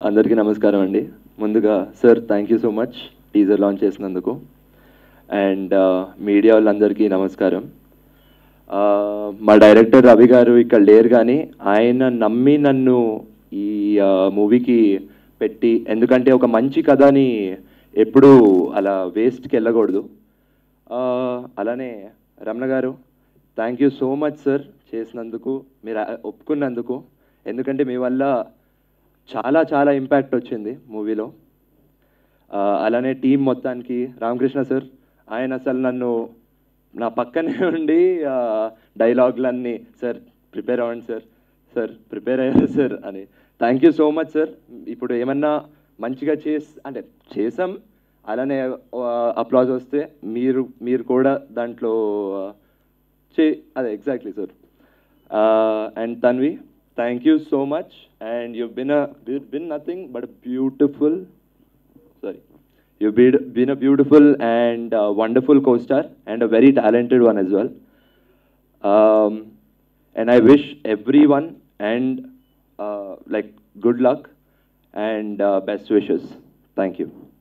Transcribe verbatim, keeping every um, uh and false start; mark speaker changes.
Speaker 1: అందరికీ నమస్కారం అండి. ముందుగా sir thank you so much teaser launch చేసినందుకు. అండ్ మీడియా వాళ్ళందరికీ నమస్కారం. మా డైరెక్టర్ రవి గారు ఇక్కడ లేరు, కానీ ఆయన నమ్మి నన్ను ఈ మూవీకి పెట్టి, ఎందుకంటే ఒక మంచి కథని ఎప్పుడూ అలా వేస్ట్కి వెళ్ళకూడదు. అలానే రమణ గారు thank you so much sir చేసినందుకు, మీరు ఒప్పుకున్నందుకు. ఎందుకంటే మీ వల్ల చాలా చాలా ఇంపాక్ట్ వచ్చింది మూవీలో. అలానే టీం మొత్తానికి రామకృష్ణ సార్, ఆయన అసలు నన్ను నా పక్కనే ఉండి డైలాగులన్నీ సార్ ప్రిపేర్ అవ్వండి సార్, సార్ ప్రిపేర్ అయ్యారు సార్ అని. Thank you so much sir. ఇప్పుడు ఏమన్నా మంచిగా చేసి అంటే చేసాం, అలానే అప్లాజ్ వస్తే మీరు మీరు కూడా దాంట్లో చే అదే exactly sir. And Tanvi, thank you so much, and you've been a been nothing but a beautiful sorry you've been, been a beautiful and uh, wonderful co-star and a very talented one as well. Um, and I wish everyone and uh, like good luck and uh, best wishes. Thank you.